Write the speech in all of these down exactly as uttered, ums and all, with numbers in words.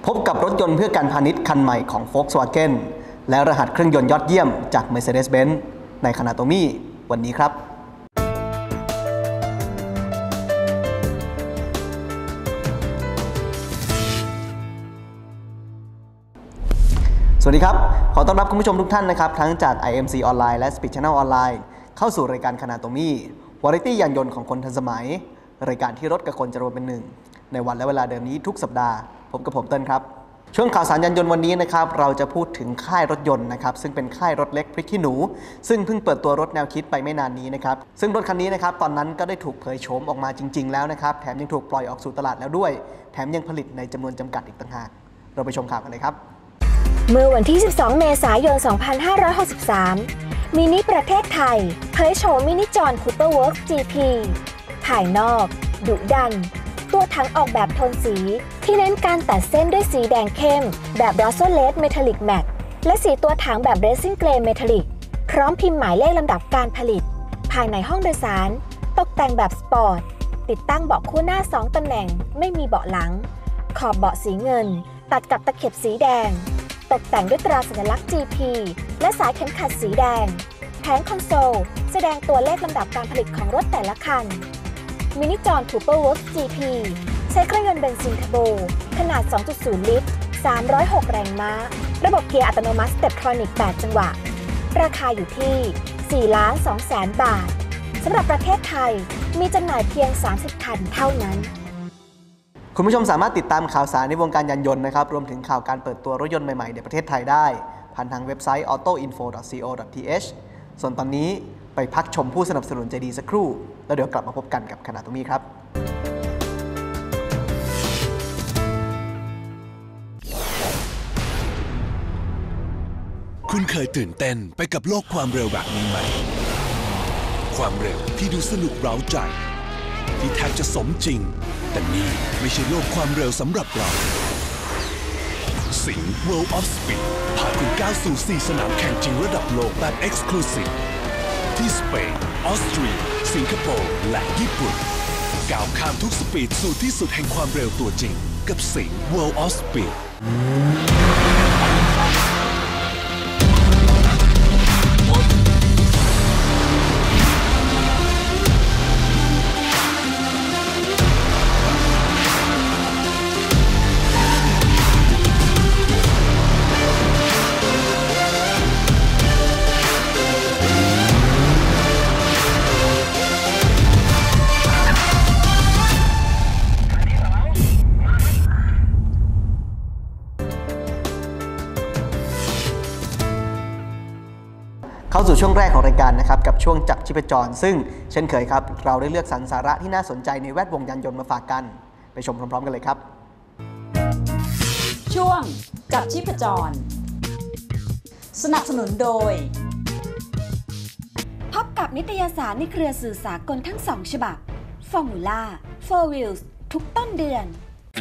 พบกับรถยนต์เพื่อการพาณิชย์คันใหม่ของ Volkswagen และรหัสเครื่องยนต์ยอดเยี่ยมจาก Mercedes-Benz ในคานาโตมี่วันนี้ครับสวัสดีครับขอต้อนรับคุณผู้ชมทุกท่านนะครับทั้งจาก ไอ เอ็ม ซี ออนไลน์และ Speed Channel ออนไลน์เข้าสู่รายการคานาโตมี่วาไรตี้ยานยนต์ของคนทันสมัยรายการที่รถกับคนจะรวมเป็นหนึ่งในวันและเวลาเดิมนี้ทุกสัปดาห์ผมกับผมเติ้ลครับช่วงข่าวสารยานยนต์วันนี้นะครับเราจะพูดถึงค่ายรถยนต์นะครับซึ่งเป็นค่ายรถเล็กพริกขี้หนูซึ่งเพิ่งเปิดตัวรถแนวคิดไปไม่นานนี้นะครับซึ่งรถคันนี้นะครับตอนนั้นก็ได้ถูกเผยโฉมออกมาจริงๆแล้วนะครับแถมยังถูกปล่อยออกสู่ตลาดแล้วด้วยแถมยังผลิตในจำนวนจำกัดอีกต่างหากเราไปชมข่าวกันเลยครับเมื่อวันที่สิบสองเมษายนสองพันห้าร้อยหกสิบสามมินิประเทศไทยเผยโฉมมินิจอห์นคูเปอร์เวิร์ค จี พี ภายนอกดุดันตัวถังออกแบบโทนสีที่เน้นการตัดเส้นด้วยสีแดงเข้มแบบรอสโซเลสเมทัลลิกแมตต์และสีตัวถังแบบเรซิ่งเกรย์เมทัลลิกพร้อมพิมพ์หมายเลขลำดับการผลิตภายในห้องโดยสารตกแต่งแบบสปอร์ตติดตั้งเบาะคู่หน้าสองตำแหน่งไม่มีเบาะหลังขอบเบาะสีเงินตัดกับตะเข็บสีแดงตกแต่งด้วยตราสัญลักษณ์ จี พี และสายเข็มขัดสีแดงแผงคอนโซลแสดงตัวเลขลำดับการผลิตของรถแต่ละคันมินิจอห์นคูเปอร์เวิร์ค จี พี ใช้เครื่องยนต์เบนซินเทอร์โบขนาด สองจุดศูนย์ ลิตร สามร้อยหก แรงม้าระบบเกียร์อัตโนมัติสเต็ปทรอนิกแปดจังหวะราคาอยู่ที่ สี่ล้านสองแสน บาทสำหรับประเทศไทยมีจำหน่ายเพียงสามสิบคันเท่านั้นคุณผู้ชมสามารถติดตามข่าวสารในวงการยานยนต์นะครับรวมถึงข่าวการเปิดตัวรถยนต์ใหม่ๆในประเทศไทยได้ผ่านทางเว็บไซต์ ออโต้อินโฟ ดอท ซี โอ ดอท ที เอช ส่วนตอนนี้ไปพักชมผู้สนับสนุนใจดีสักครู่แล้วเดี๋ยวกลับมาพบกันกับคานาโตมี่ครับคุณเคยตื่นเต้นไปกับโลกความเร็วแบบนี้ไหมความเร็วที่ดูสนุกเร้าใจที่แทบจะสมจริงแต่นี่ไม่ใช่โลกความเร็วสำหรับเราสิงห์ World of Speed พาคุณก้าวสู่สี่สนามแข่งจริงระดับโลกแบบ Exclusive ที่สเปนออสเตรียสิงคโปร์และญี่ปุ่นก้าวข้ามทุกสปีดสู่ที่สุดแห่งความเร็วตัวจริงกับสิงห์ World of Speed เข้าสู่ช่วงแรกของรายการนะครับกับช่วงจับชีพจรซึ่งเช่นเคยครับเราได้เลือกสรรสาระที่น่าสนใจในแวดวงยานยนต์มาฝากกันไปชมพร้อมๆกันเลยครับช่วงจับชีพจรสนับสนุนโดยพบกับนิตยสารในเครือสื่อสากลทั้งสองฉบับ Formula โฟร์ Wheels ทุกต้นเดือน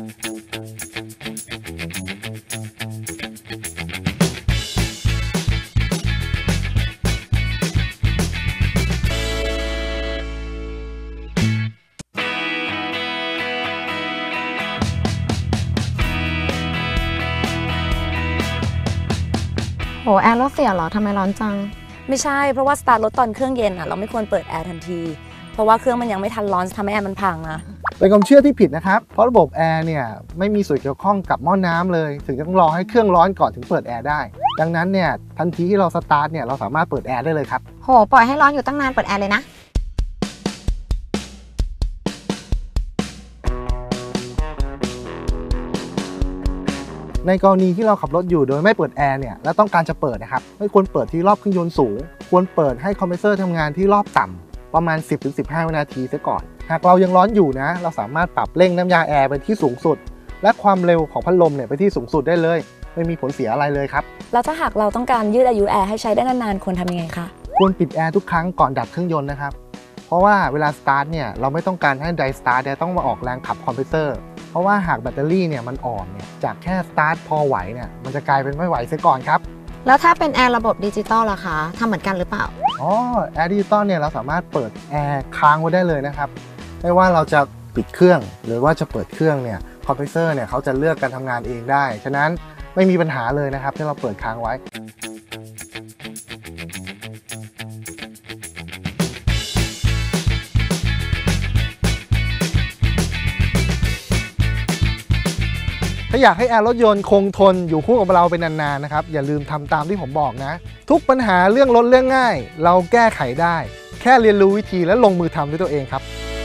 โหแอร์รถเสียเหรอทำไมร้อนจังไม่ใช่เพราะว่าสตาร์ทรถตอนเครื่องเย็นอ่ะเราไม่ควรเปิดแอร์ทันทีเพราะว่าเครื่องมันยังไม่ทันร้อนทำให้แอร์มันพังนะเป็นความเชื่อที่ผิดนะครับเพราะระบบแอร์เนี่ยไม่มีส่วนเกี่ยวข้องกับหม้อน้ำเลยถึงต้องรอให้เครื่องร้อนก่อนถึงเปิดแอร์ได้ดังนั้นเนี่ยทันทีที่เราสตาร์ทเนี่ยเราสามารถเปิดแอร์ได้เลยครับโหปล่อยให้ร้อนอยู่ตั้งนานเปิดแอร์เลยนะในกรณีที่เราขับรถอยู่โดยไม่เปิดแอร์เนี่ยและต้องการจะเปิดนะครับไม่ควรเปิดที่รอบเครื่องยนต์สูงควรเปิดให้คอมเพรสเซอร์ทำงานที่รอบต่ำประมาณ สิบถึงสิบห้า วินาทีซะก่อนหากเรายังร้อนอยู่นะเราสามารถปรับเร่งน้ำยาแอร์ไปที่สูงสุดและความเร็วของพัดลมเนี่ยไปที่สูงสุดได้เลยไม่มีผลเสียอะไรเลยครับแล้วถ้าหากเราต้องการยืดอายุแอร์ให้ใช้ได้นานๆควรทำยังไงคะควรปิดแอร์ทุกครั้งก่อนดับเครื่องยนต์นะครับเพราะว่าเวลาสตาร์ทเนี่ยเราไม่ต้องการให้ไดสตาร์ทต้องมาออกแรงขับคอมเพรสเซอร์เพราะว่าหากแบตเตอรี่เนี่ยมันอ่อนเนี่ยจากแค่สตาร์ทพอไหวเนี่ยมันจะกลายเป็นไม่ไหวเสียก่อนครับแล้วถ้าเป็นแอร์ระบบดิจิตอลล่ะคะทำเหมือนกันหรือเปล่าอ๋อแอร์ดิจิตอลเนี่ยเราสามารถเปิดแอร์ค้างไว้ได้เลยนะครับไม่ว่าเราจะปิดเครื่องหรือว่าจะเปิดเครื่องเนี่ยคอมเพรสเซอร์เนี่ยเขาจะเลือกการทำงานเองได้ฉะนั้นไม่มีปัญหาเลยนะครับที่เราเปิดค้างไว้ถ้าอยากให้แอร์รถยนต์คงทนอยู่คู่กับเราเป็นนานๆนะครับอย่าลืมทำตามที่ผมบอกนะทุกปัญหาเรื่องรถเรื่องง่ายเราแก้ไขได้แค่เรียนรู้วิธีและลงมือทำด้วยตัวเองครับ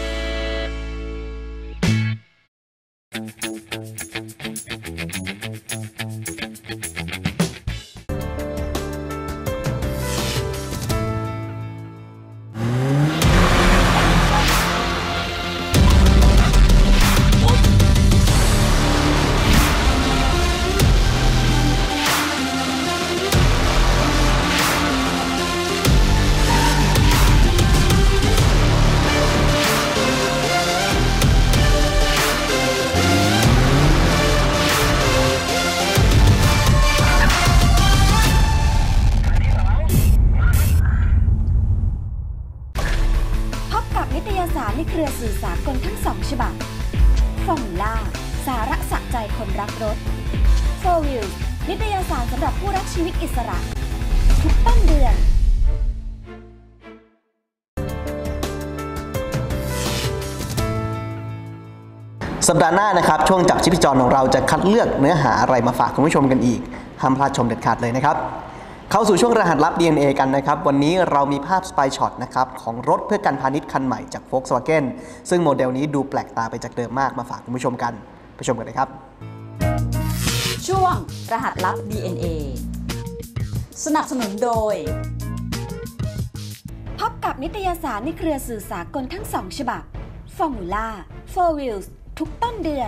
ในเครือสื่อสากลทั้งสองฉบับฟอร์มูล่าสาระสะใจคนรักรถ โฟร์ วีลส์ นิตยสารสำหรับผู้รักชีวิตอิสระทุกต้นเดือนสัปดาห์หน้านะครับช่วงจับชีพจรของเราจะคัดเลือกเนื้อหาอะไรมาฝากคุณผู้ชมกันอีกห้ามพลาดชมเด็ดขาดเลยนะครับเข้าสู่ช่วงรหัสลับ ดี เอ็น เอ กันนะครับวันนี้เรามีภาพสไปช็อตนะครับของรถเพื่อการพาณิชย์คันใหม่จาก Volkswagen ซึ่งโมเดลนี้ดูแปลกตาไปจากเดิมมากมาฝากคุณผู้ชมกันไปชมกันเลยครับช่วงรหัสลับ ดี เอ็น เอ สนับสนุนโดยพบกับนิตยสารในเครือสื่อสากลทั้งสองฉบับ Formula โฟร์ วีลส์ ทุกต้นเดือน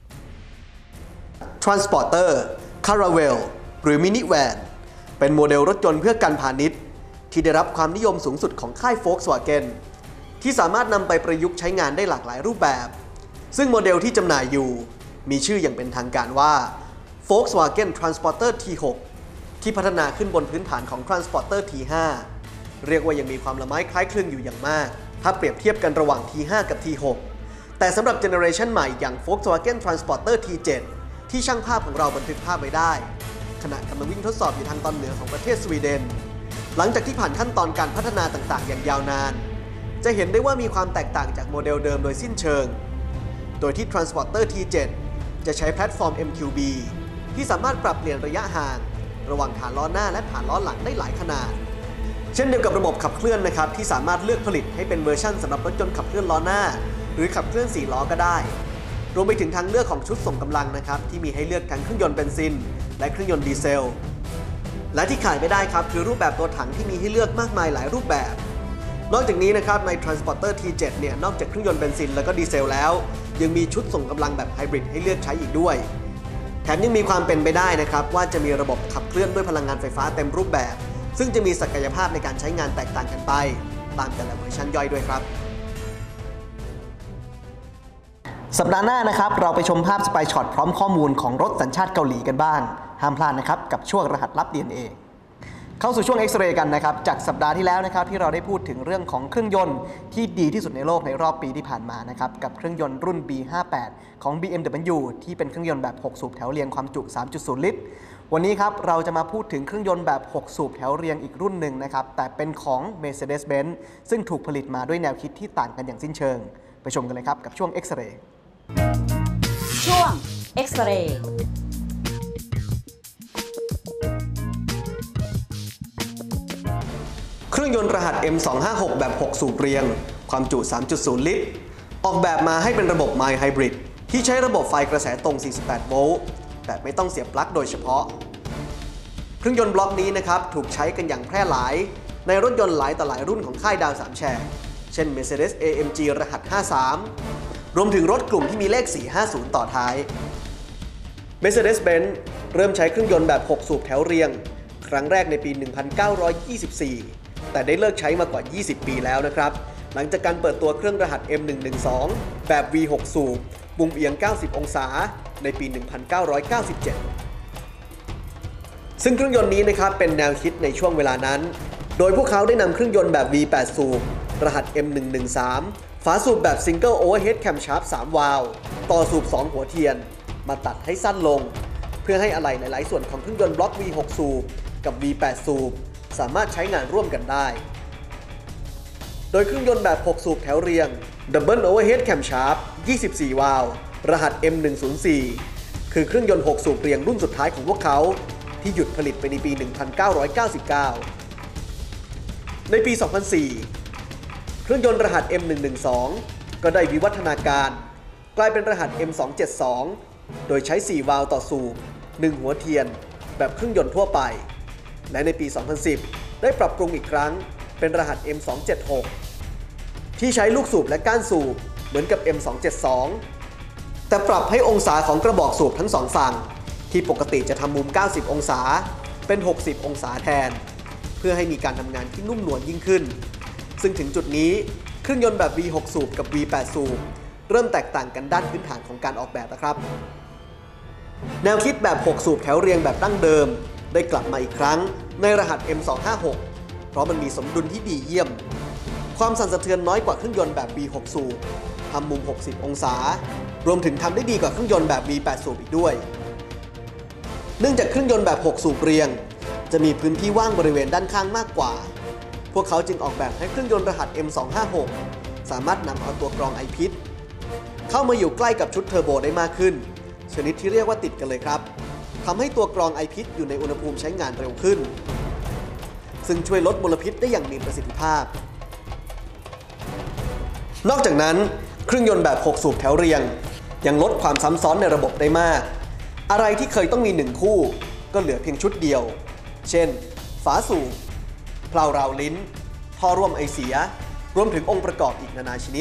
Transporter Caravelle หรือ Mini Vanเป็นโมเดลรถยนต์เพื่อการพาณิชย์ที่ได้รับความนิยมสูงสุดของค่าย Volkswagen ที่สามารถนำไปประยุกต์ใช้งานได้หลากหลายรูปแบบซึ่งโมเดลที่จำหน่ายอยู่มีชื่ออย่างเป็นทางการว่า Volkswagen Transporter ที หก ที่พัฒนาขึ้นบนพื้นฐานของ Transporter ที ห้า เรียกว่ายังมีความละไม้คล้ายคลึงอยู่อย่างมากถ้าเปรียบเทียบกันระหว่าง ที ห้า กับ ที หก แต่สำหรับเจเนอเรชันใหม่อย่าง Volkswagen Transporter ที เจ็ด ที่ช่างภาพของเราบันทึกภาพไว้ได้ขณะกำลังวิ่งทดสอบอยู่ทางตอนเหนือของประเทศสวีเดนหลังจากที่ผ่านขั้นตอนการพัฒนาต่างๆอย่างยาวนานจะเห็นได้ว่ามีความแตกต่างจากโมเดลเดิมโดยสิ้นเชิงโดยที่ Transporter ที เจ็ด จะใช้แพลตฟอร์ม เอ็ม คิว บี ที่สามารถปรับเปลี่ยนระยะห่างระหว่างฐานล้อหน้าและฐานล้อหลังได้หลายขนาดเช่นเดียวกับระบบขับเคลื่อนนะครับที่สามารถเลือกผลิตให้เป็นเวอร์ชั่นสำหรับรถยนต์ขับเคลื่อนล้อหน้าหรือขับเคลื่อนสี่ล้อก็ได้รวมไปถึงทางเลือกของชุดส่งกำลังนะครับที่มีให้เลือกทั้งเครื่องยนต์เบนซินและเครื่องยนต์ดีเซลและที่ขาดไม่ได้ครับคือรูปแบบตัวถังที่มีให้เลือกมากมายหลายรูปแบบนอกจากนี้นะครับใน Transporter ที เจ็ด เนี่ยนอกจากเครื่องยนต์เบนซินแล้วก็ดีเซลแล้วยังมีชุดส่งกำลังแบบไฮบริดให้เลือกใช้อีกด้วยแถมยังมีความเป็นไปได้นะครับว่าจะมีระบบขับเคลื่อนด้วยพลังงานไฟฟ้าเต็มรูปแบบซึ่งจะมีศักยภาพในการใช้งานแตกต่างกันไปตามแต่ละเวอร์ชันย่อยด้วยครับสัปดาห์หน้านะครับเราไปชมภาพสไปช็อตพร้อมข้อมูลของรถสัญชาติเกาหลีกันบ้างห้ามพลาดนะครับกับช่วงรหัสลับ ดี เอ็น เอ เข้าสู่ช่วงเอ็กซเรย์กันนะครับจากสัปดาห์ที่แล้วนะครับที่เราได้พูดถึงเรื่องของเครื่องยนต์ที่ดีที่สุดในโลกในรอบปีที่ผ่านมานะครับกับเครื่องยนต์รุ่น บี ห้าสิบแปด ของ บี เอ็ม ดับเบิลยู ที่เป็นเครื่องยนต์แบบหกสูบแถวเรียงความจุ สามจุดศูนย์ ลิตรวันนี้ครับเราจะมาพูดถึงเครื่องยนต์แบบหกสูบแถวเรียงอีกรุ่นหนึ่งนะครับแต่เป็นของ Mercedes-Benz ซึ่งถูกผลิตมาด้วยแนวคิดที่ต่างกันอย่างสิ้นเชิงไปชมกันเลยครับกับช่วงเอ็กซเรย์ช่วงเอ็กซเรย์เครื่องยนต์รหัส เอ็ม สองห้าหก แบบหกสูบเรียงความจุ สามจุดศูนย์ ลิตรออกแบบมาให้เป็นระบบ Mild Hybrid ที่ใช้ระบบไฟกระแสตรง สี่สิบแปด โวลต์แบบไม่ต้องเสียบปลั๊กโดยเฉพาะเครื่องยนต์บล็อกนี้นะครับถูกใช้กันอย่างแพร่หลายในรถยนต์หลายต่อหลายรุ่นของค่ายดาวสามแฉกเช่น Mercedes เอ เอ็ม จี รหัส ห้าสิบสาม รวมถึงรถกลุ่มที่มีเลข สี่ห้าศูนย์ ต่อท้าย Mercedes-Benz เริ่มใช้เครื่องยนต์แบบหกสูบแถวเรียงครั้งแรกในปี หนึ่งพันเก้าร้อยยี่สิบสี่ แต่ได้เลิกใช้มากว่า ยี่สิบ ปีแล้วนะครับหลังจากการเปิดตัวเครื่องรหัส เอ็ม หนึ่งหนึ่งสอง แบบ วี หก สูบมุมเอียง เก้าสิบ องศาในปี หนึ่งพันเก้าร้อยเก้าสิบเจ็ด ซึ่งเครื่องยนต์นี้นะครับเป็นแนวคิดในช่วงเวลานั้นโดยพวกเขาได้นำเครื่องยนต์แบบ วี แปด สูบรหัส เอ็ม หนึ่งหนึ่งสามฝาสูบแบบ Single Overhead Camshaft สาม วาล์วต่อสูบ สอง หัวเทียนมาตัดให้สั้นลงเพื่อให้อะไหล่หลายๆส่วนของเครื่องยนต์บล็อก วี หก สูบกับ วี แปด สูบสามารถใช้งานร่วมกันได้โดยเครื่องยนต์แบบ หก สูบแถวเรียง Double Overhead Camshaft ยี่สิบสี่ วาล์วรหัส เอ็ม หนึ่ง ศูนย์ สี่ คือเครื่องยนต์ หก สูบเรียงรุ่นสุดท้ายของพวกเขาที่หยุดผลิตไปในปี หนึ่งพันเก้าร้อยเก้าสิบเก้า ในปี สองพันสี่ เครื่องยนต์รหัส เอ็ม หนึ่ง หนึ่ง สอง ก็ได้วิวัฒนาการกลายเป็นรหัส เอ็ม สอง เจ็ด สอง โดยใช้ สี่ วาล์วต่อสูบ หนึ่ง หัวเทียนแบบเครื่องยนต์ทั่วไปและในปี สองพันสิบ ได้ปรับปรุงอีกครั้งเป็นรหัส เอ็ม สอง เจ็ด หก ที่ใช้ลูกสูบและก้านสูบเหมือนกับ เอ็ม สอง เจ็ด สอง แต่ปรับให้องศาของกระบอกสูบทั้งสองฝั่งที่ปกติจะทำมุม เก้าสิบ องศาเป็น หกสิบ องศาแทนเพื่อให้มีการทำงานที่นุ่มนวลยิ่งขึ้นซึ่งถึงจุดนี้เครื่องยนต์แบบ วี หก สูบกับ วี แปด สูบเริ่มแตกต่างกันด้านพื้นฐานของการออกแบบแล้วครับแนวคิดแบบ หก สูบแถวเรียงแบบดั้งเดิมได้กลับมาอีกครั้งในรหัส เอ็ม สอง ห้า หก เพราะมันมีสมดุลที่ดีเยี่ยมความสั่นสะเทือนน้อยกว่าเครื่องยนต์แบบ วี หก สูบทำมุม หกสิบ องศารวมถึงทำได้ดีกว่าเครื่องยนต์แบบ วี แปด สูบอีกด้วยเนื่องจากเครื่องยนต์แบบ หก สูบเรียงจะมีพื้นที่ว่างบริเวณด้านข้างมากกว่าพวกเขาจึงออกแบบให้เครื่องยนต์รหัส เอ็ม สอง ห้า หก สามารถนำเอาตัวกรองไอพิษเข้ามาอยู่ใกล้กับชุดเทอร์โบได้มากขึ้นชนิดที่เรียกว่าติดกันเลยครับทำให้ตัวกรองไอพิษอยู่ในอุณหภูมิใช้งานเร็วขึ้นซึ่งช่วยลดมลพิษได้อย่างมีประสิทธิภาพนอกจากนั้นเครื่องยนต์แบบ หก สูบแถวเรียงยังลดความซ้ำซ้อนในระบบได้มากอะไรที่เคยต้องมีหนึ่งคู่ก็เหลือเพียงชุดเดียวเช่นฝาสูบเพลาราวลิ้นท่อร่วมไอเสียรวมถึงองค์ประกอบอีกนานาชนิด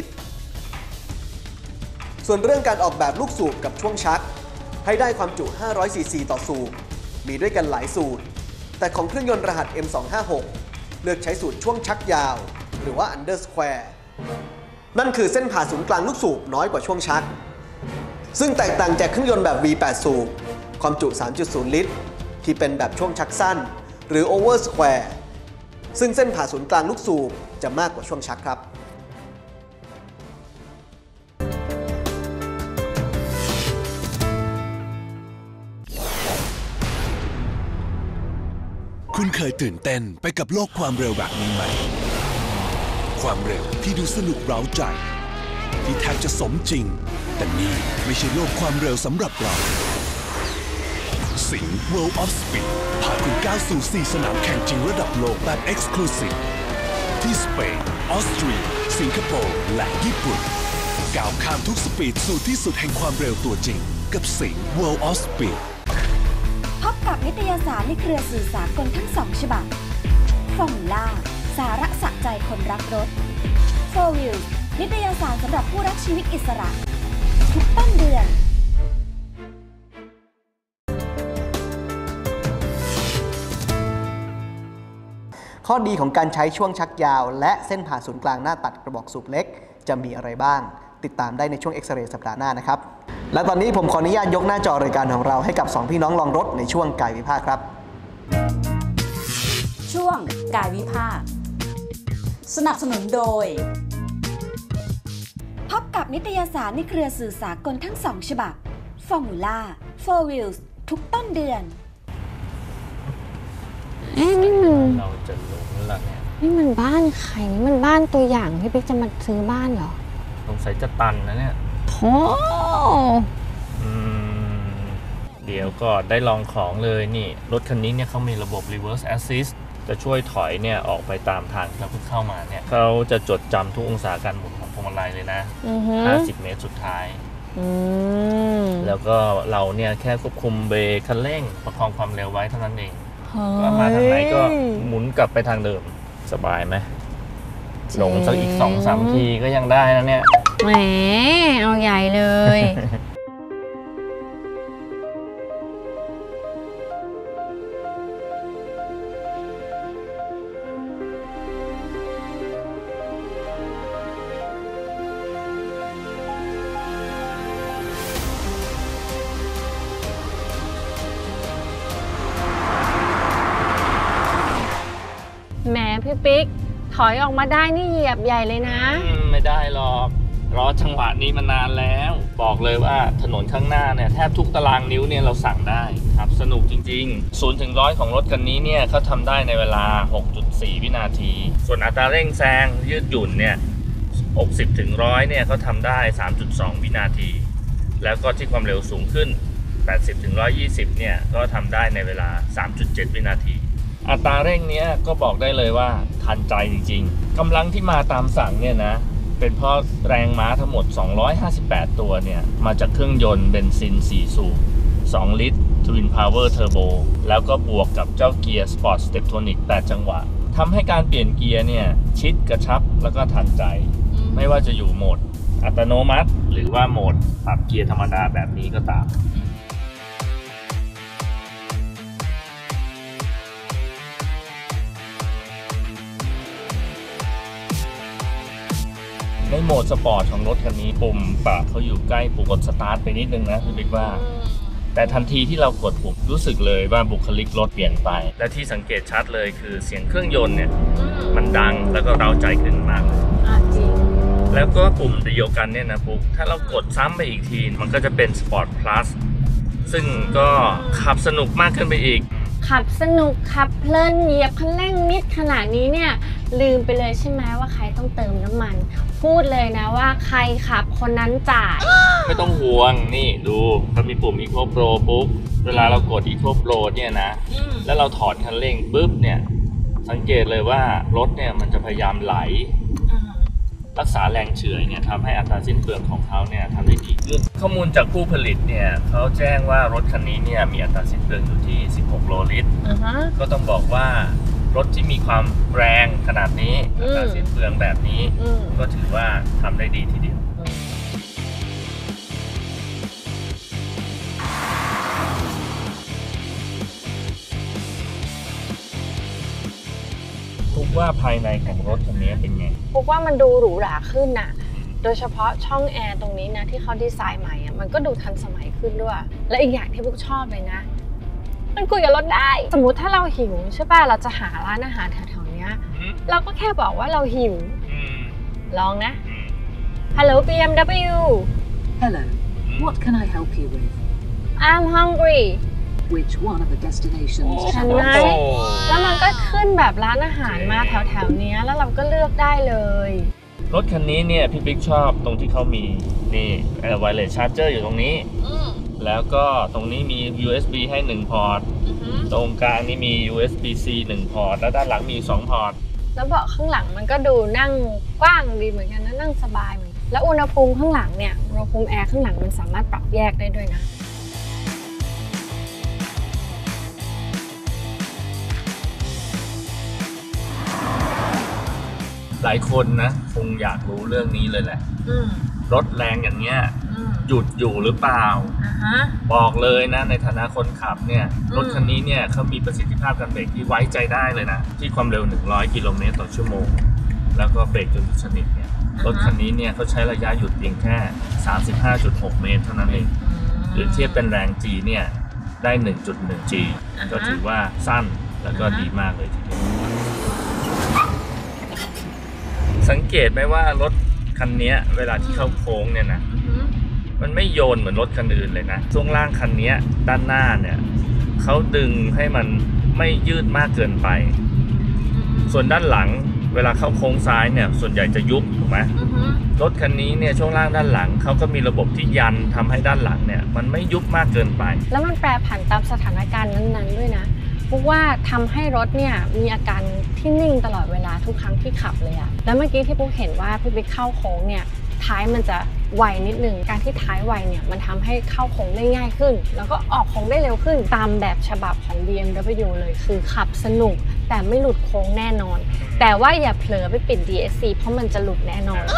ส่วนเรื่องการออกแบบลูกสูบกับช่วงชักให้ได้ความจุ ห้าร้อย ซี ซี ต่อสูบมีด้วยกันหลายสูตรแต่ของเครื่องยนต์รหัส เอ็ม สอง ห้า หก เลือกใช้สูตรช่วงชักยาวหรือว่า under square นั่นคือเส้นผ่าศูนย์กลางลูกสูบน้อยกว่าช่วงชักซึ่งแตกต่างจากเครื่องยนต์แบบ วี แปด สูบความจุ สามจุดศูนย์ ลิตรที่เป็นแบบช่วงชักสั้นหรือ over square ซึ่งเส้นผ่าศูนย์กลางลูกสูบจะมากกว่าช่วงชักครับคุณเคยตื่นเต้นไปกับโลกความเร็วแบบนี้ไหมความเร็วที่ดูสนุกเร้าใจที่แทบจะสมจริงแต่นี่ไม่ใช่โลกความเร็วสำหรับเราสิงห์ World of Speed พาคุณก้าวสู่สี่สนามแข่งจริงระดับโลกแบบ Exclusive ที่สเปนออสเตรียสิงคโปร์และญี่ปุ่นก้าวข้ามทุกสปีดสู่ที่สุดแห่งความเร็วตัวจริงกับสิงห์ World of Speed พบกับนิตยสารในเครือสื่อสารกลทั้งสองฉบับฟอร์มูล่าสาระสะใจคนรักรถ โฟร์ วิวส์ นิตยสารสำหรับผู้รักชีวิตอิสระทุกต้นเดือนข้อดีของการใช้ช่วงชักยาวและเส้นผ่าศูนย์กลางหน้าตัดกระบอกสูบเล็กจะมีอะไรบ้างติดตามได้ในช่วงเอ็กซเรย์สัปดาห์หน้านะครับและตอนนี้ผมขออนุญาตยกหน้าจอรายการของเราให้กับสองพี่น้องลองรถในช่วงกายวิภาคครับช่วงกายวิภาคสนับสนุนโดยพบกับนิตยสารในเครือสื่อสากลทั้งสองฉบับฟอร์มูล่า โฟร์ วิวส์ ทุกต้นเดือนเอ๊ะนี่มันเราจะหลงละเนี่ยนี่มันบ้านใครนี่มันบ้านตัวอย่างพี่ปิ๊กจะมาซื้อบ้านเหรอสงสัยจะตันนะเนี่ยโอ้อืมเดี๋ยวก็ได้ลองของเลยนี่รถคันนี้เนี่ยเขามีระบบ reverse assist จะช่วยถอยเนี่ยออกไปตามทางที่เราเพิ่งเข้ามาเนี่ยเขาจะจดจำทุกองศาการหมุนของพวงมาลัยเลยนะห้าสิบเมตรสุดท้ายแล้วก็เราเนี่ยแค่ควบคุมเบรคคันเร่งประคองความเร็วไว้เท่านั้นเองว่ามาทางไหนก็หมุนกลับไปทางเดิมสบายไหมหลงสักอีก สองสาม ทีก็ยังได้นะเนี่ยแหมเอาใหญ่เลย แหมพี่ปิ๊กถอยออกมาได้นี่เหยียบใหญ่เลยนะไม่ไม่ได้หรอกรอจังหวะนี้มานานแล้ว บอกเลยว่าถนนข้างหน้าเนี่ยแทบทุกตารางนิ้วเนี่ยเราสั่งได้ครับสนุกจริงๆ ศูนย์ถึงร้อยของรถคันนี้เนี่ยเขาทำได้ในเวลา หกจุดสี่ วินาที ส่วนอัตราเร่งแซงยืดหยุ่นเนี่ย หกสิบถึงหนึ่งร้อยเนี่ยเขาทำได้ สามจุดสอง วินาที แล้วก็ที่ความเร็วสูงขึ้น แปดสิบถึงหนึ่งร้อยยี่สิบ เนี่ยก็ทำได้ในเวลา สามจุดเจ็ด วินาที อัตราเร่งเนี้ยก็บอกได้เลยว่าทันใจจริงๆกำลังที่มาตามสั่งเนี่ยนะเป็นเพราะแรงม้าทั้งหมดสองร้อยห้าสิบแปดตัวเนี่ยมาจากเครื่องยนต์เบนซินสี่สูบสองลิตร Twin Power Turbo แล้วก็บวกกับเจ้าเกียร์ Sport Steptronic แปดจังหวะทำให้การเปลี่ยนเกียร์เนี่ยชิดกระชับแล้วก็ทันใจไม่ว่าจะอยู่โหมดอัตโนมัติหรือว่าโหมดปรับเกียร์ธรรมดาแบบนี้ก็ตามในโหมดสปอร์ตของรถคันนี้ปุ่มปรับเขาอยู่ใกล้ปุ่มกดสตาร์ทไปนิดนึงนะพี่บิ๊กว่าแต่ทันทีที่เรากดปุ่มรู้สึกเลยว่าบุคลิกรถเปลี่ยนไปและที่สังเกตชัดเลยคือเสียงเครื่องยนต์เนี่ยมันดังแล้วก็เร้าใจขึ้นมากเลยจริงแล้วก็ปุ่มเดียวกันเนี่ยนะปุ๊บถ้าเรากดซ้ำไปอีกทีมันก็จะเป็น Sport Plus ซึ่งก็ขับสนุกมากขึ้นไปอีกขับสนุกขับเพลินเหยียบคันเร่งนิดขนาดนี้เนี่ยลืมไปเลยใช่ไหมว่าใครต้องเติมน้ำมันพูดเลยนะว่าใครขับคนนั้นจ่ายไม่ต้องห่วงนี่ดูเขามีปุ่ม Eco Pro ปุ๊บเวลาเรากด Eco Pro เนี่ยนะแล้วเราถอดคันเร่งปุ๊บเนี่ยสังเกตเลยว่ารถเนี่ยมันจะพยายามไหลรักษาแรงเฉื่อยเนี่ยทำให้อัตราสิ้นเปลืองของเขาเนี่ยทำได้ดีขึ้นข้อมูลจากผู้ผลิตเนี่ยเขาแจ้งว่ารถคันนี้เนี่ยมีอัตราสิ้นเปลืองอยู่ที่สิบหกโลลิตร uh-huh. ก็ต้องบอกว่ารถที่มีความแรงขนาดนี้อัตราสิ้นเปลืองแบบนี้ก็ถือว่าทำได้ดีทีเดียวพวกว่าภายในของรถคันนี้เป็นไงพวกว่ามันดูหรูหราขึ้นน่ะโดยเฉพาะช่องแอร์ตรงนี้นะที่เขาดีไซน์ใหม่อ่ะมันก็ดูทันสมัยขึ้นด้วยและอีกอย่างที่พวกชอบเลยนะมันคุยกับรถได้สมมุติถ้าเราหิวใช่ป่ะเราจะหาร้านอาหารแถวๆนี้เราก็แค่บอกว่าเราหิวลองนะ Hello บี เอ็ม ดับเบิลยู Hello What can I help you with I'm hungry Which one of the destinations ใช่ไหมแล้วมันก็ขึ้นแบบร้านอาหารมาแถวๆนี้แล้วเราก็เลือกได้เลยรถคันนี้เนี่ยพี่บิ๊กชอบตรงที่เขามีนี่ไวเลสชาร์เจอร์อยู่ตรงนี้แล้วก็ตรงนี้มี ยู เอส บี ให้หนึ่งพอร์ตตรงกลางนี่มี ยู เอส บี ซี หนึ่งพอร์ตแล้วด้านหลังมีสองพอร์ตแล้วเบาะข้างหลังมันก็ดูนั่งกว้างดีเหมือนกันนะนั่งสบายเหมือนแล้วอุณหภูมิข้างหลังเนี่ยอุณหภูมิแอร์ข้างหลังมันสามารถปรับแยกได้ด้วยนะหลายคนนะคงอยากรู้เรื่องนี้เลยแหละรถแรงอย่างเงี้ยหยุดอยู่หรือเปล่า uh-huh. บอกเลยนะในฐานะคนขับเนี่ยรถคันนี้เนี่ยเขามีประสิทธิภาพการเบรกที่ไว้ใจได้เลยนะที่ความเร็วหนึ่งร้อยกิโลเมตรต่อชั่วโมงแล้วก็เบรกจนสนิทเนี่ย uh-huh. รถคันนี้เนี่ยเขาใช้ระยะหยุดเพียงแค่ สามสิบห้าจุดหก เมตรเท่านั้นเอง uh-huh. หรือเทียบเป็นแรง G เนี่ยได้ หนึ่งจุดหนึ่ง G uh-huh. ก็ถือว่าสั้นแล้วก็ uh-huh. ดีมากเลยทีเดียวสังเกตไหมว่ารถคันนี้เวลาที่เข้าโค้งเนี่ยนะมันไม่โยนเหมือนรถคันอื่นเลยนะช่วงล่างคันนี้ด้านหน้าเนี่ยเขาดึงให้มันไม่ยืดมากเกินไปส่วนด้านหลังเวลาเข้าโค้งซ้ายเนี่ยส่วนใหญ่จะยุบถูกไหมรถคันนี้เนี่ยช่วงล่างด้านหลังเขาก็มีระบบที่ยันทำให้ด้านหลังเนี่ยมันไม่ยุบมากเกินไปแล้วมันแปรผันตามสถานการณ์นั้นๆด้วยนะพวกว่าทำให้รถเนี่ยมีอาการที่นิ่งตลอดเวลาทุกครั้งที่ขับเลยอะแล้วเมื่อกี้ที่พวกเห็นว่าพี่บิ๊กเข้าโค้งเนี่ยท้ายมันจะไวนิดนึงการที่ท้ายไวเนี่ยมันทำให้เข้าโค้งได้ง่ายขึ้นแล้วก็ออกโค้งได้เร็วขึ้นตามแบบฉบับของ บี เอ็ม ดับเบิลยู เลยคือขับสนุกแต่ไม่หลุดโค้งแน่นอนแต่ว่าอย่าเผลอไปปิด ดี เอส ซี เพราะมันจะหลุดแน่นอน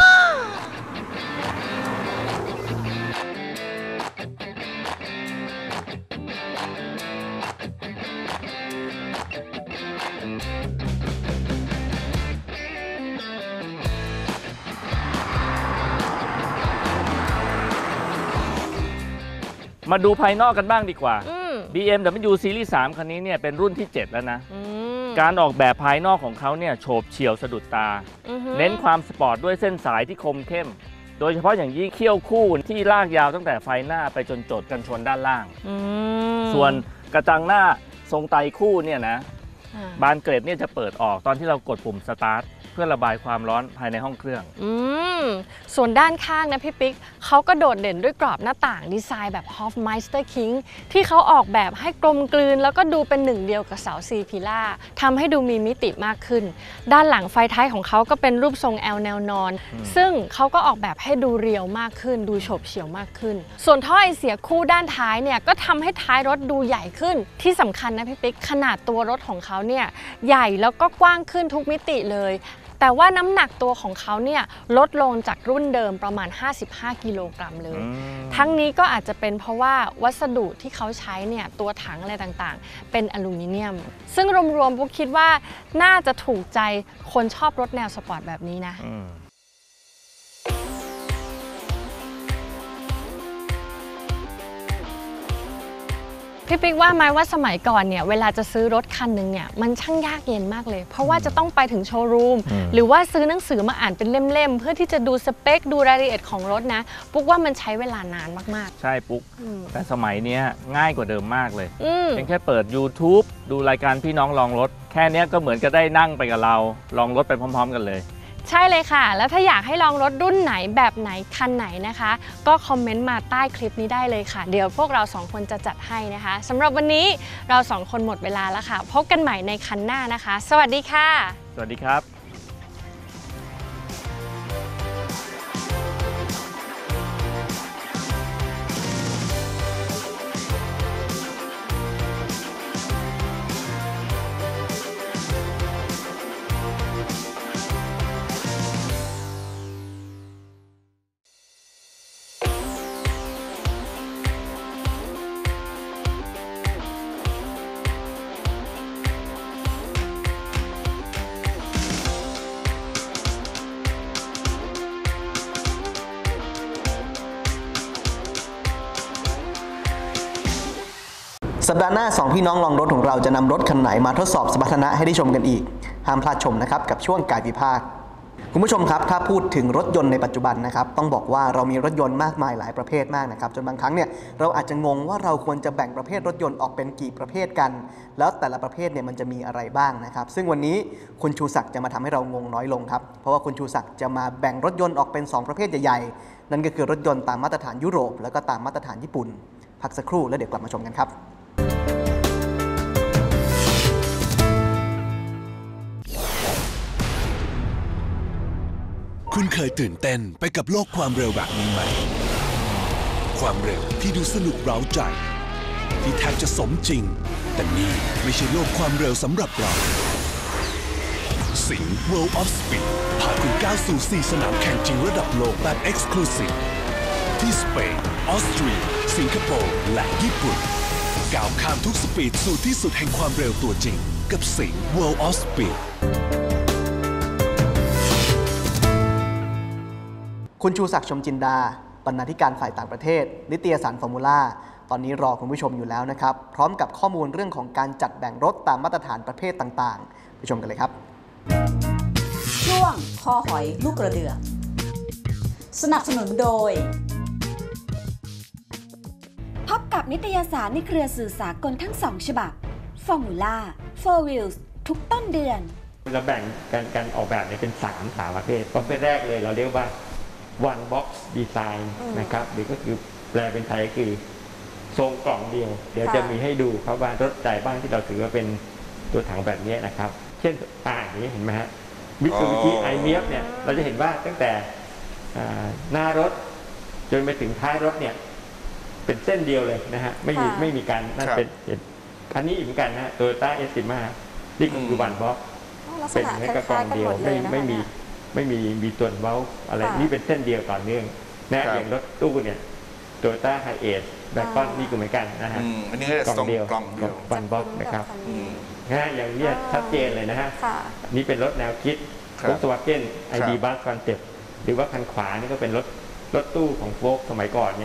มาดูภายนอกกันบ้างดีกว่า บี เอ็ม ดับเบิลยู Series สามคันนี้เนี่ยเป็นรุ่นที่เจ็ดแล้วนะการออกแบบภายนอกของเขาเนี่ยโฉบเฉี่ยวสะดุดตา เน้นความสปอร์ตด้วยเส้นสายที่คมเข้ม โดยเฉพาะอย่างยิ่งเขี้ยวคู่ที่ลากยาวตั้งแต่ไฟหน้าไปจนโจทย์กันชนด้านล่าง ส่วนกระจังหน้าทรงไตคู่เนี่ยนะบานเกรดเนี่ยจะเปิดออกตอนที่เรากดปุ่มสตาร์ทเพื่อระบายความร้อนภายในห้องเครื่องอืมส่วนด้านข้างนะพี่ปิ๊กเขาก็โดดเด่นด้วยกรอบหน้าต่างดีไซน์แบบ Hofmeister King ที่เขาออกแบบให้กลมกลืนแล้วก็ดูเป็นหนึ่งเดียวกับเสาซีพิล่าทำให้ดูมีมิติมากขึ้นด้านหลังไฟท้ายของเขาก็เป็นรูปทรง L แนวนอน ซึ่งเขาก็ออกแบบให้ดูเรียวมากขึ้นดูโฉบเฉี่ยวมากขึ้นส่วนท่อไอเสียคู่ด้านท้ายเนี่ยก็ทำให้ท้ายรถดูใหญ่ขึ้นที่สำคัญนะพี่ปิ๊กขนาดตัวรถของเขาเนี่ยใหญ่แล้วก็กว้างขึ้นทุกมิติเลยแต่ว่าน้ำหนักตัวของเขาเนี่ยลดลงจากรุ่นเดิมประมาณห้าสิบห้ากิโลกรัมเลยทั้งนี้ก็อาจจะเป็นเพราะว่าวัสดุที่เขาใช้เนี่ยตัวถังอะไรต่างๆเป็นอลูมิเนียมซึ่งรวมๆปุ๊กคิดว่าน่าจะถูกใจคนชอบรถแนวสปอร์ตแบบนี้นะพี่ปิ๊กว่าไหมว่าสมัยก่อนเนี่ยเวลาจะซื้อรถคันหนึ่งเนี่ยมันช่างยากเย็นมากเลยเพราะว่าจะต้องไปถึงโชว์รูมหรือว่าซื้อหนังสือมาอ่านเป็นเล่มๆเพื่อที่จะดูสเปคดูรายละเอียดของรถนะปุ๊กว่ามันใช้เวลานานมากๆใช่ปุ๊กแต่สมัยนี้ง่ายกว่าเดิมมากเลยเพียงแค่เปิด YouTube ดูรายการพี่น้องลองรถแค่นี้ก็เหมือนจะได้นั่งไปกับเราลองรถไปพร้อมๆกันเลยใช่เลยค่ะแล้วถ้าอยากให้ลองรถรุ่นไหนแบบไหนคันไหนนะคะก็คอมเมนต์มาใต้คลิปนี้ได้เลยค่ะเดี๋ยวพวกเราสองคนจะจัดให้นะคะสำหรับวันนี้เราสองคนหมดเวลาแล้วค่ะพบกันใหม่ในคันหน้านะคะสวัสดีค่ะสวัสดีครับสัปดาห์หน้าสองพี่น้องลองรถของเราจะนำรถคันไหนมาทดสอบสมรรถนะให้ได้ชมกันอีกห้ามพลาดชมนะครับกับช่วงกายวิภาคคุณผู้ชมครับถ้าพูดถึงรถยนต์ในปัจจุบันนะครับต้องบอกว่าเรามีรถยนต์มากมายหลายประเภทมากนะครับจนบางครั้งเนี่ยเราอาจจะงงว่าเราควรจะแบ่งประเภทรถยนต์ออกเป็นกี่ประเภทกันแล้วแต่ละประเภทเนี่ยมันจะมีอะไรบ้างนะครับซึ่งวันนี้คุณชูศักดิ์จะมาทำให้เรางงน้อยลงครับเพราะว่าคุณชูศักดิ์จะมาแบ่งรถยนต์ออกเป็นสองประเภทใหญ่ๆนั่นก็คือรถยนต์ตามมาตรฐานยุโรปแล้วก็ตามมาตรฐานญี่ปุ่นพักสักครู่แล้วเดี๋ยวกลับมาชมกันครับคุณเคยตื่นเต้นไปกับโลกความเร็วแบบนี้ไหมความเร็วที่ดูสนุกเร้าใจที่แทบจะสมจริงแต่นี่ไม่ใช่โลกความเร็วสำหรับเราสิงห์ World of Speed พาคุณก้าวสู่สี่สนามแข่งจริงระดับโลกแบบ Exclusive ที่สเปนออสเตรียสิงคโปร์และญี่ปุ่นก้าวข้ามทุกสปีดสู่ที่สุดแห่งความเร็วตัวจริงกับสิงห์ World of Speed คุณชูศักดิ์ชมจินดาบรรณาธิการฝ่ายต่างประเทศนิตยสารฟอร์มูล่าตอนนี้รอคุณผู้ชมอยู่แล้วนะครับพร้อมกับข้อมูลเรื่องของการจัดแบ่งรถตามมาตรฐานประเภทต่างๆไปชมกันเลยครับช่วงคอหอยลูกกระเดือกสนับสนุนโดยพบกับนิตยสารในเครือสื่อสากลทั้งสองฉบับ Formula Four Wheels ทุกต้นเดือนเราแบ่งการการออกแบบเนี่ยเป็นสามสามประเภทประเภทแรกเลยเราเรียกว่า one box design นะครับหรือก็คือแปลเป็นไทยก็คือทรงกล่องเดียวเดี๋ยวจะมีให้ดูครับว่ารถใดบ้างที่เราถือว่าเป็นตัวถังแบบนี้นะครับเช่นอ่าอย่างนี้เห็นไหมฮะมิตซูบิชิไอเมียฟเนี่ยเราจะเห็นว่าตั้งแต่หน้ารถจนไปถึงท้ายรถเนี่ยเป็นเส้นเดียวเลยนะฮะไม่มีไม่มีการนั่นเป็นอันนี้เหมือนกันนะโตโยต้าเอสติมานี่คือวันบ็อกเป็นแค่กระกองเดียวไม่ไม่มีไม่มีมีตัวเว้าอะไรนี่เป็นเส้นเดียวต่อเนื่องนะอย่างรถตู้เนี่ยโตโยต้าไฮเอสแบคอนนี่ก็เหมือนกันนะฮะอันนี้กล่องเดียวกับวันบ็อกนะครับนะอย่างนี้ชัดเจนเลยนะฮะนี่เป็นรถแนวคิดโฟล์คสวาเก้นไอดีบัสคอนเซ็ปต์หรือว่าคันขวานี่ก็เป็นรถรถตู้ของโฟล์คสมัยก่อนเนี่ย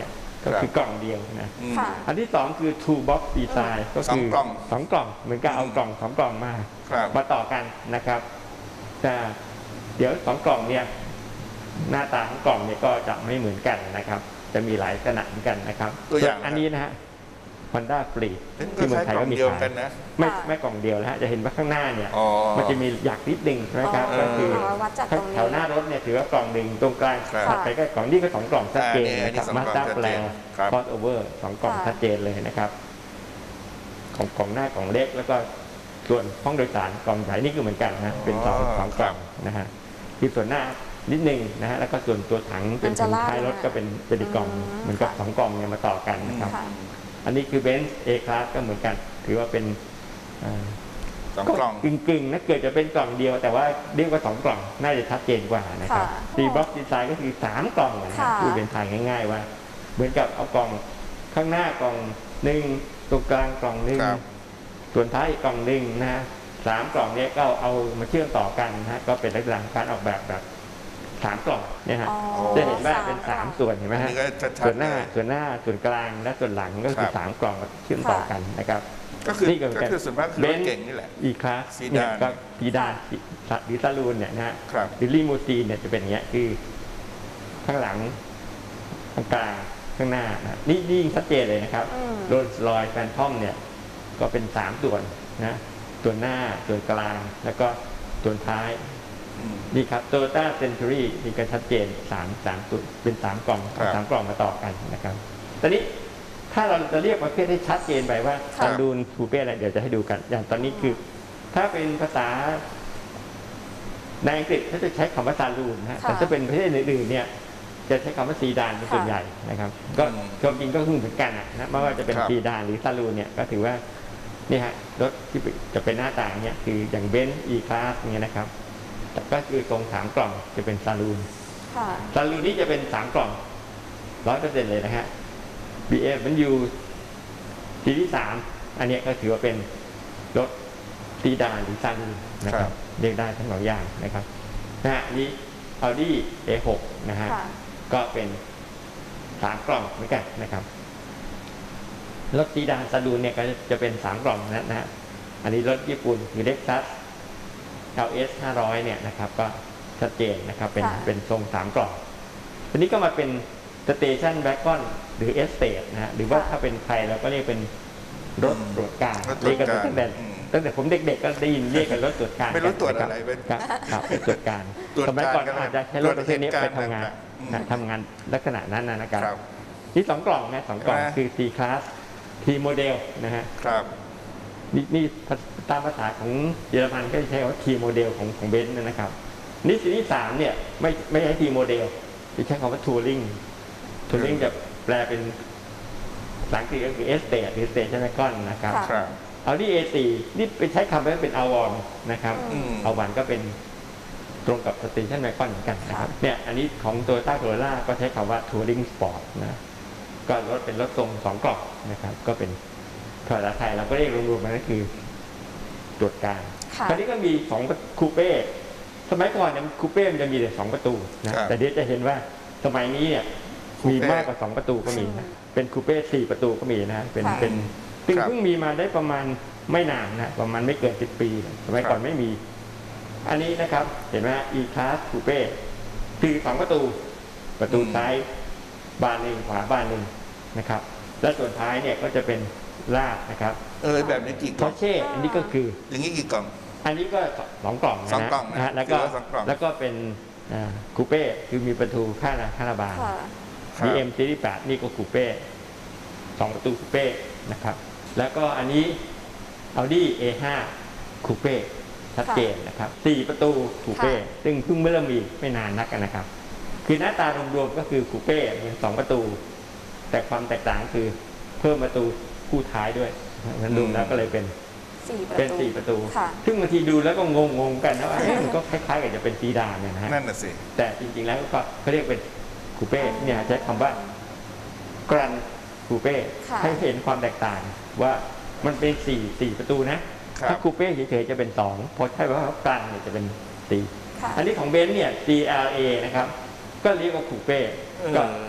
ก็คือกล่องเดียวนะค่ะอันที่สองคือ two box design ก็สองคือกล่องสองกล่องเหมือนกับเอากล่องสองกล่องมาครับมาต่อกันนะครับแต่เดี๋ยวสองกล่องเนี่ยหน้าตาของกล่องเนี่ยก็จะไม่เหมือนกันนะครับ จะมีหลายขนาดเหมือนกันนะครับตัวอย่างอันนี้นะฮะ Honda Fleet ก็ที่เมือใช้งไทยกล่อก็งมีเดียวขายกันนะไม่ไม่กล่องเดียวนะฮะจะเห็นว่าข้างหน้าเนี่ยอ๋อมันจะมีหยักนิดนึงใช่ไหมครับอ๋อก็คือวัดจากตรงนี้แถวหน้ารถเนี่ยถือว่ากล่องหนึ่งตรงกลางครับถัดไปก็กล่องนี่ก็สองกล่องชัดเจนอ่านี่นะครับอันนี้สองมาสกล่ด้าองชัดแปลเจนครับคอสโอเวอร์สองกล่องค่ะชัดเจนเลยนะครับ ของของหน้ากล่องเล็กแล้วก็ส่วนห้องโดยสารกล่องใหญ่นี่ก็เหมือนกันนะเป็นสองสองกล่องนะฮะที่ส่วนหน้านิดนึงนะฮะแล้วก็ส่วนตัวถังเป็นมันจะถุงลาดท้ายรถนะก็เป็นเป็นอีกกล่องอืมเหมือนกับค่ะสองกล่องเนี่ยมาต่อกันนะครับค่ะอันนี้คือเบนซ์ A Class ก็เหมือนกัน ถือว่าเป็นอ่าสองกล่องกึ่งกึ่งๆนะเกิดจะเป็นกล่องเดียว แต่ว่าเรียกว่าสองกล่องน่าจะชัดเจนกว่านะครับค่ะตีบ็อกซ์ดีไซน์ก็คือสามกล่องนะค่ะพูดเป็นทางง่าย ๆ ว่า เหมือนกับเอากล่องข้างหน้ากล่องหนึ่งตรงกลางกล่องหนึ่งครับส่วนท้ายอีกกล่องหนึ่งนะฮะสามกล่องเนี้ยก็เอามาเชื่อมต่อกันนะฮะก็เป็นลักษณะการออกแบบแบบสามกล่องเนี่ยฮะอ๋อจะเห็นว่าเป็นสาสาม มกล่องส่วนเห็นไหมอันฮะนี้ก็ชัดๆส่วนหน้าเลยส่วนหน้าส่วนกลางและส่วนหลังก็คือครับสามกล่องเชื่อมต่อกันนะครับก็คือนี่ก็เหมือนก็กันคือส่วนมากคือรถเก่งนี่แหละอีคลาสซีดานเนี่ยก็ซีดานหรือซาลูนเนี่ยนะฮะครับหรือลีมูซีนเนี่ยจะเป็นอย่างเงี้ยคือข้างหลังข้างกลางข้างหน้านะนี่นี่ยิ่งชัดเจนเลยนะครับอืมโรลส์รอยแฟนทอมเนี่ยก็เป็นสามส่วนนะส่วนหน้าส่วนกลางแล้วก็ส่วนท้ายอืมนี่ครับโตโยต้าเซนตูรี่มีการชัดเจนสามสามตัวเป็นสามกล่องครับสามกล่องมาต่อกันนะครับตอนนี้ถ้าเราจะเรียกประเภทให้ชัดเจนไปว่าครับซาลูนคูเป้อะไรเดี๋ยวจะให้ดูกัน อย่างตอนนี้คือ ถ้าเป็นภาษาในอังกฤษเขาจะใช้คำว่าซาลูนนะฮะค่ะแต่ถ้าเป็นประเทศอื่นๆเนี่ยจะใช้คำว่าซีดานเป็นส่วนใหญ่นะครับ ก็อืมความจริงก็คือเหมือนกันนะนะไม่ว่าจะเป็นครับซีดานหรือซาลูนเนี่ยก็ถือว่านี่ฮะรถที่จะเป็นหน้าต่างเนี่ยคืออย่างเบนซ์อีคลาสเนี่ยนะครับแต่ก็คือตรงสามกล่องจะเป็นซาลูนค่ะซาลูนนี่จะเป็นสามกล่องร้อยเปอร์เซ็นต์เลยนะฮะ บี เอฟ มันอยู่ซีรีส์สามอันเนี้ยก็ถือว่าเป็นรถซีดานหรือซาลูนนะคครัรับบ เรียกได้ทั้งสองอย่างนะครับนะฮะอันนี้ Audi เอ หก นะฮะค่ะก็เป็นสามกล่องเหมือนกันนะครับรถซีดานซาลูนเนี่ยก็จะเป็นสามกล่องนะนะฮะอันนี้รถญี่ปุ่นคือ Lexus แอล เอส ห้าร้อยเนี่ยนะครับ ก็ชัดเจนนะครับ เป็นค่ะเป็นทรงสามกล่องทีนี้ก็มาเป็นสเตชันแบ็กกอนหรือเอสเตทนะฮะหรือว่าถ้าเป็นไทยเราก็เรียกเป็นรถตรวจการรถตรเรีวย จกกันการตั้งแต่อืมตั้งแต่ผมเด็กๆก็ได้ยินเรียกกันรถตรวจการไม่รู้ตรวจอะไรคเป็นครับครับเป็นตรวจการตรวจสมัยก่อนการอาจจะใช้รถประเภทนี้ตรวจไปเหตุการณ์ทำงานต่างๆอืมนะทำงานลักษณะนั้นนะนะครับครับนี่สองกล่องนะสองกล่องใช่ไหมคือ C class T model นะฮะครับนี่นี่ตามภาษาของเยอรมันก็จะใช้คำว่า T model ของของเบนซ์นะครับนี่ซีรีส์สามเนี่ยไม่ไม่ใช้ T model จะใช้คำว่า touring touring จะแปลเป็นภาษาอังกฤษก็คือ estate หรือ station wagon นะครับค่ะครับเอาที่ เอ สี่ นี่ไปใช้คำว่าเป็นอาวอนนะครับอืมอาวอนก็เป็นตรงกับ station wagon เหมือนกันนะครับเนี่ยอันนี้ของ Toyota Corolla ก็ใช้คำว่า touring sport นะก็รถเป็นรถทรงสองกล่องนะครับ ก็เป็นภาษาไทยเราก็เรียกรวมๆมันก็คือตรวจการค่ะคราวนี้ก็มีสองคูเป้สมัยก่อนเนี่ยคูเป้มันจะมีแต่สองประตูนะครับ แต่เดี๋ยวจะเห็นว่าสมัยนี้เนี่ยคูเป้มีมากกว่าสองประตูก็มีนะเป็นคูเป้สี่ประตูก็มีนะเป็นค่ะเป็นซึ่งครับเพิ่งมีมาได้ประมาณไม่นานนะประมาณไม่เกินสิบปีสมัยก่อนครับไม่มี อันนี้นะครับ เห็นไหม E Class Coupe คือสองประตู ประตูอืมซ้ายบานหนึ่งขวาบานหนึ่งนะครับ และส่วนท้ายเนี่ยก็จะเป็นลาดนะครับเออแบบนี้กี่กพล่อองเช่อันนี้ก็คืออย่างนี้กี่กล่องอันนี้ก็สองกล่องนะสองฮะกล่องนะฮะแล้วก็ถือว่าสองกล่องแล้วก็เป็นคูเป้คือมีประตูข้างละข้างละบานค่ะครับบี เอ็ม ซีรีส์แปดนี่ก็คูเป้สองประตูคูเป้นะครับ แล้วก็อันนี้ Audi เอ ห้า คูเป้ชัดเจนนะครับสี่ประตูคูเป้ค่ะซึ่งเพิ่งเริ่มมีไม่นานนักนะครับ คือหน้าตารวมๆก็คือคูเป้เป็นสองประตู แต่ความแตกต่างคือเพิ่มประตูคู่ท้ายด้วยนั้นรวมแล้วก็เลยเป็นสี่ประเป็นตูสี่ประตูค่ะซึ่งบางทีดูแล้วก็งงๆกันนะว่าเอ๊ะมันก็คล้ายๆกับจะเป็นซีดานเนี่ยนะฮะนั่นน่ะสิแต่จริงๆแล้วก็เขาเรียกเป็นคูเป้เนี่ยใช้คำว่ากรันคูเป้ค่ะให้เห็นความแตกต่างว่ามันเป็นสี่สี่ประตูนะครับถ้าคูเป้เฉยๆจะเป็นสองพอใช่ว่ากรันเนี่ยจะเป็นสี่ค่ะอันนี้ของเบนซ์เนี่ย C L A นะครับ ก็เรียกว่าคูเป้เออก็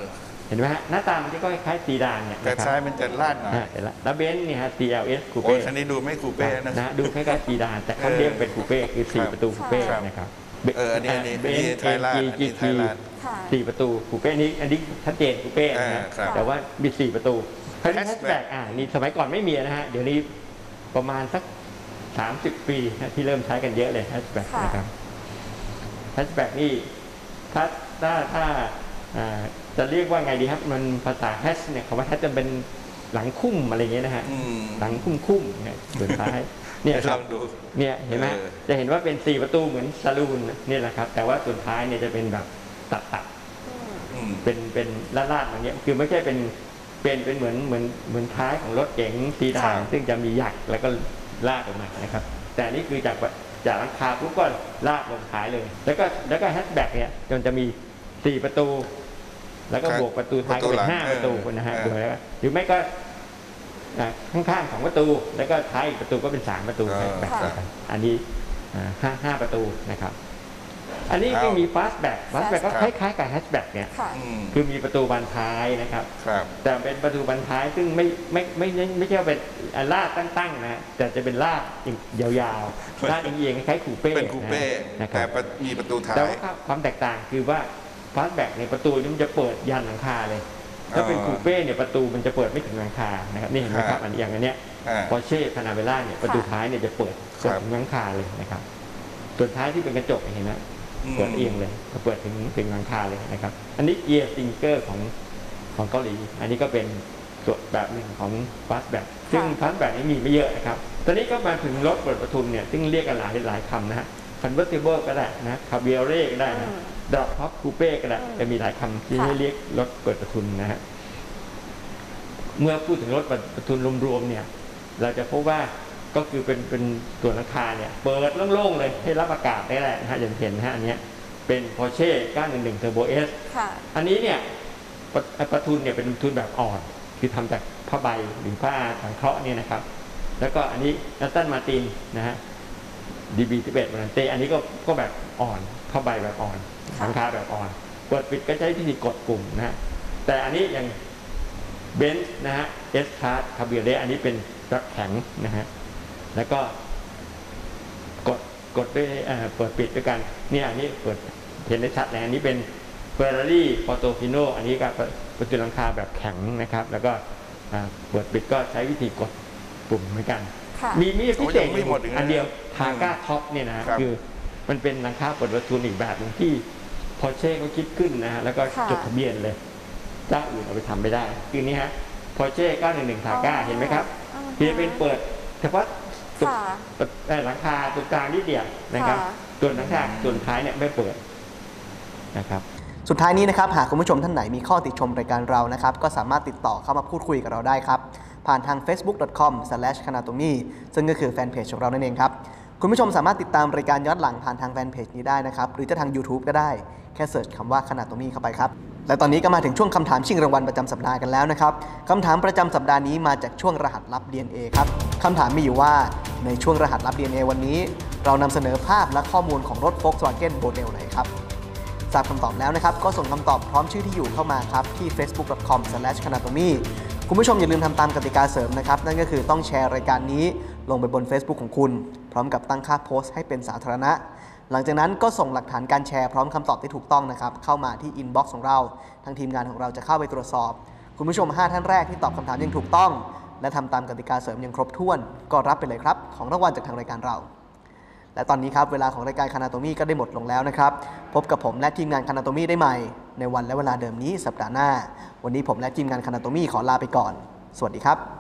เห็นไหมฮะหน้าตามันก็คล้ายๆซีดานเนี่ยแต่นะครับซ้ายมันจะลาดหน่อยเห็นแล้วแล้วเบนซ์เนี่ยฮะ ซี แอล เอส คูโอ้เป้ยคันนี้ดูไม่คูเป้นะนะดูคล้ายๆซีดานแต่เขาเรียกเป็นคูเป้คือสี่ประตูคูเป้นะครับเอออันนี้อันนี้เบนอันนี้ซ์ไทยลาดเอ็มอันจีนี้ไททียลาดสี่ประตูคูเป้นี้อันนี้ชัดเจนคูเป้นะฮะอ่าครับแต่ว่ามีสี่ประตูคราวนี้แฮช Hatchback แบ็กอ่านี่สมัยก่อนไม่มีนะฮะเดี๋ยวนี้ประมาณสักสามสิบปีนะที่เริ่มใช้กันเยอะเลยแฮชแบ็กนะครับแฮชแบ็กนี่ถ้าถ้าถ้าอ่าจะเรียกว่าไงดีครับมันภาษาแฮชเนี่ยคำว่าแฮชจะเป็นหลังคุ้มอะไรอย่างเงี้ยนะฮะอืมหลังคุ้มคุ้มๆเนี่ยส่วนท้ายเนี่ยคลรับองดูเนี่ยเห็นไหมเออจะเห็นว่าเป็นสี่ประตูเหมือนซาลูนเนี่ยแหละครับแต่ว่าส่วนท้ายเนี่ยจะเป็นแบบตัดตัดอืมเป็นเป็นลาดลาดๆอย่างเงี้ยคือไม่ใช่เป็นเป็นเป็นเหมือนเหมือนเหมือนท้ายของรถเก๋งซีดานซึ่งจะมีหยักแล้วก็ลากออกมานะครับแต่นี่คือจากจากหลังคาปุ๊บก็ลากลงท้ายเลย แล้วก็แล้วก็แฮชแบ็กเนี่ยจนจะมีสี่ประตู แล้วก็บวกประตูท้ายก็เป็นห้าประตูนะฮะโดยแล้วหรือไม่ก็อ่าข้างๆของประตู แล้วก็ท้ายอีกประตูก็เป็นสามประตูแฮชแบ็กนะครับอันนี้อ่าห้าห้าประตูนะครับ อันนี้ไม่มีฟาสต์แบ็กฟาสต์แบ็กก็คล้ายๆกับแฮชแบ็กเนี่ยอืมคือมีประตูบานท้ายนะครับครับแต่เป็นประตูบานท้ายซึ่งไม่ไม่ไม่ไม่ไม่ใช่ว่าเป็นลาดตั้งๆนะแต่จะเป็นลาดยาวๆลาดเอียงๆคล้ายๆคูเป้เป็นคูเป้นะคแต่รับมีประตูท้ายแต่ว่าความแตกต่างคือว่าฟาสต์แบ็กในยประตูนี่มันจะเปิดยันหลังคาเลย ถ้าเป็นคูเป้เนี่ยประตูมันจะเปิดไม่ถึงหลังคานะครับนี่เห็นไหมครับอันนี้อย่างอันเนี้ยอ่าพอเช่พานาเวล่าเนี่ยประตูท้ายเนี่ยจะเปิดคเปิรัดบถึงหลังคาเลยนะครับส่วนท้ายที่เป็นกระจกเห็นไหมอืมเปิดเอียงเลยเปิดถึงถึงหลังคาเลยนะครับอันนี้เกียร์ซิงเกอร์ของของเกาหลีอันนี้ก็เป็นส่วนแบบหนึ่งของฟาสต์แบ็กซึ่งฟาสต์แบ็กนี้มีไม่เยอะนะครับตอนนี้ก็มาถึงรถเปิดประทุนเนี่ยซึ่งเรียกกันหลายหลายคำนะฮะ convertible ก็ได้นะคาเบียเร่ก็ได้นะดรอปท็อปคูเป้ก็ได้จะมีหลายคำที่ให้เรียกรถเปิดประทุนนะฮะเมื่อพูดถึงรถเปิดประทุนรวมๆเนี่ยเราจะพบว่าก็คือเป็นเป็นส่วนหลังคาเนี่ยเปิดโล่งๆเลยให้รับอากาศได้แหละนะฮะอย่างเห็นนะฮะอันเนี้ยเป็น Porsche เก้าหนึ่งหนึ่ง Turbo S อันนี้เนี่ยประประทุนเนี่ยเป็นประทุนแบบอ่อนคือทำจากผ้าใบหรือผ้าสังเคราะห์เนี่ยนะครับแล้วก็อันนี้นัตตันมาตินนะฮะ ดี บี สิบเอ็ด มันเตอันนี้ก็ก็แบบอ่อนผ้าใบแบบอ่อนหลังคาแบบอ่อนเปิดปิดก็ใช้วิธีกดปุ่มนะฮะแต่อันนี้อย่างเบนซ์นะฮะ S Class Cabriolet อันนี้เป็นรักแข็งนะฮะแล้วก็กดกดด้วยเอ่อเปิดปิดด้วยกันเนี่ยอันนี้เปิดเห็นได้ชัดเลยอันนี้เป็น Ferrari Portofino อันนี้ก็ประตูหลังคาแบบแข็งนะครับแล้วก็อ่าเปิดปิดก็ใช้วิธีกดปุ่มเหมือนกันมีมีพิเศษอยู่อันเดียวทาก้าท็อปเนี่ยนะคือมันเป็นหลังคาเปิดประตูอีกแบบหนึ่งที่พอเช่เขาคิดขึ้นนะฮะแล้วก็จดทะเบียนเลยเจ้าอื่นเอาไปทำไม่ได้คือนี้ฮะพอเช่เก้าหนึ่งหนึ่งทาก้าเห็นไหมครับที่เป็นเปิดเฉพาะตุกหลังคาตรงกลางนิดเดียวนะครับส่วนหลังคาส่วนท้ายเนี่ยไม่เปิดนะครับสุดท้ายนี้นะครับหากคุณผู้ชมท่านไหนมีข้อติชมรายการเรานะครับก็สามารถติดต่อเข้ามาพูดคุยกับเราได้ครับผ่านทาง เฟซบุ๊ก ดอท คอม สแลช คานาโตมี่ ซึ่งก็คือแฟนเพจของเรานั่นเองครับคุณผู้ชมสามารถติดตามรายการย้อนหลังผ่านทางแฟนเพจนี้ได้นะครับหรือจะทาง YouTube ก็ได้แค่เสิร์ชคำว่า คานาโตมี่ เข้าไปครับและตอนนี้ก็มาถึงช่วงคำถามชิงรางวัลประจำสัปดาห์กันแล้วนะครับคำถามประจำสัปดาห์นี้มาจากช่วงรหัสลับ ดี เอ็น เอ ครับคำถามมีอยู่ว่าในช่วงรหัสลับ ดี เอ็น เอ วันนี้เรานำเสนอภาพและข้อมูลของรถ Volkswagen โมเดลไหนครับทราบคำตอบแล้วนะครับก็ส่งคำตอบพร้อมชื่อที่อยู่เข้ามาครับที่ เฟซบุ๊ก ดอท คอม สแลช คานาโตมี่ คุณผู้ชมอย่าลืมทำตามกติกาเสริมนะครับนั่นก็คือต้องแชร์รายการนี้ลงไปบน Facebook ของคุณพร้อมกับตั้งค่าโพสต์ให้เป็นสาธารณะหลังจากนั้นก็ส่งหลักฐานการแชร์พร้อมคำตอบที่ถูกต้องนะครับเข้ามาที่อินบ็อกซ์ของเราทางทีมงานของเราจะเข้าไปตรวจสอบคุณผู้ชมห้าท่านแรกที่ตอบคำถามอย่างถูกต้องและทำตามกติกาเสริมอย่างครบถ้วนก็รับไปเลยครับของรางวัลจากทางรายการเราและตอนนี้ครับเวลาของรายการคานาโตมี่ก็ได้หมดลงแล้วนะครับพบกับผมและทีมงานคานาโตมี่ได้ใหม่ในวันและเวลาเดิมนี้สัปดาห์หน้าวันนี้ผมและทีมงานคานาโตมี่ขอลาไปก่อนสวัสดีครับ